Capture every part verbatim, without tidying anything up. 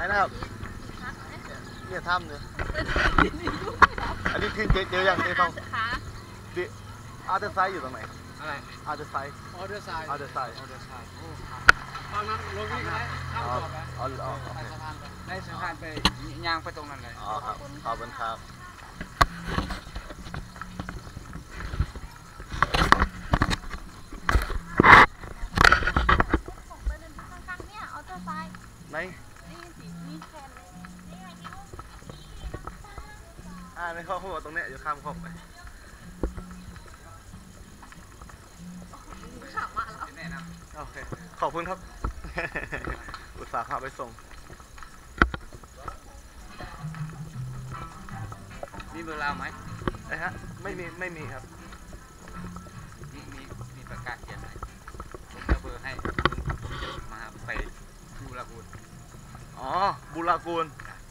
นะครับเนี่ยถ้ำเนี่ยอันนี้คือเจอเจออย่างเจอทองดิอาร์เตอร์ไซด์อยู่ตรงไหนอะไรอาร์เตอร์ไซด์ออเดอร์ไซด์อาร์เตอร์ไซด์ออเดอร์ไซด์โอ้ครับตอนนั้นลงนี่ก็ได้ข้ามจอดไปอ๋ออ๋อไปสะพานไปได้สะพานไปย่างไปตรงนั้นเลยอ๋อครับขอบคุณครับไหนอ่าในข้อหัวตรงเนี้ยอยู่ข้ามคลองไปโอเคขอบคุณครับ อุตส่าห์พาไปส่งมีเบอร์เราไหมไอ้ฮะไม่มีไม่มีครับมีมีมีประกาศเขียนไหมผมจะเบอร์ให้มาไปบูรากูลอ๋อบูรากูล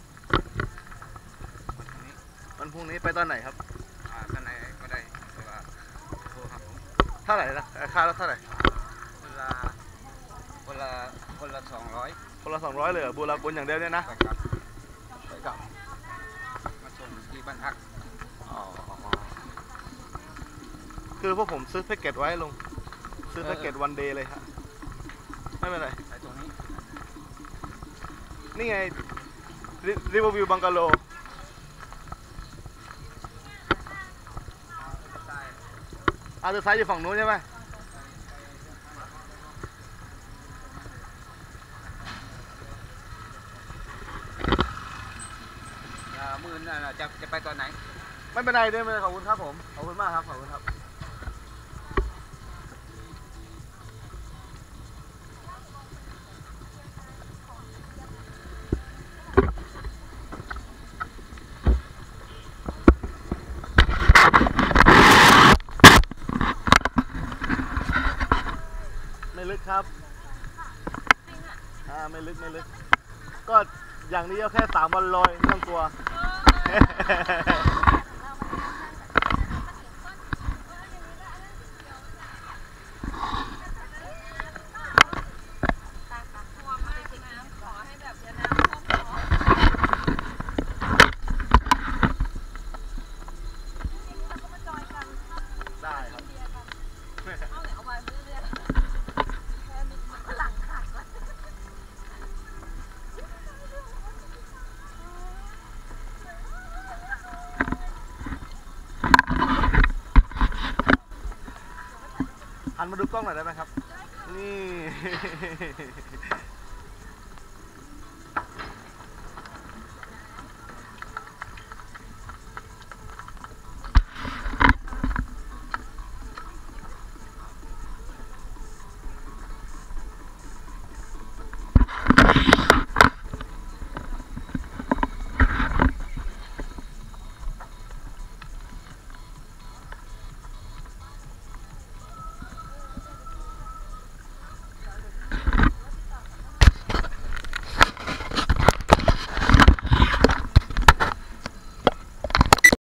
วันพรุ่งนี้ไปตอนไหนครับอ่าตอนไหนก็ได้แต่ว่าโทรครับผมเท่าไหร่นะค่าแล้วเท่าไหร่คนละคนละคนละสองร้อยคนละสองร้อยเลยบูรากูลอย่างเดียวเนี่ยนะไปกลับไปกลับมาส่งที่บ้านพักอ๋อคือพวกผมซื้อแพ็กเกจไว้ลงซื้อแพ็กเกจวันเดย์เลยครับไม่เป็นไรไปตรงนี้นี่ไงริเวอร์วิวบังกะโลอาร์เตอร์ไซด์อยู่ฝั่งนู้นใช่ไหมมื่นจะจะไปตอนไหนไม่เป็นไรด้วยไม่ขอบคุณครับผมขอบคุณมากครับขอบคุณครับไม่ลึกครับอ่าไม่ลึกไม่ลึกก็อย่างนี้ก็แค่สามวันลอยไม่ต้องกลัวได้ครับหันมาดูกล้องหน่อยได้ไหมครับนี่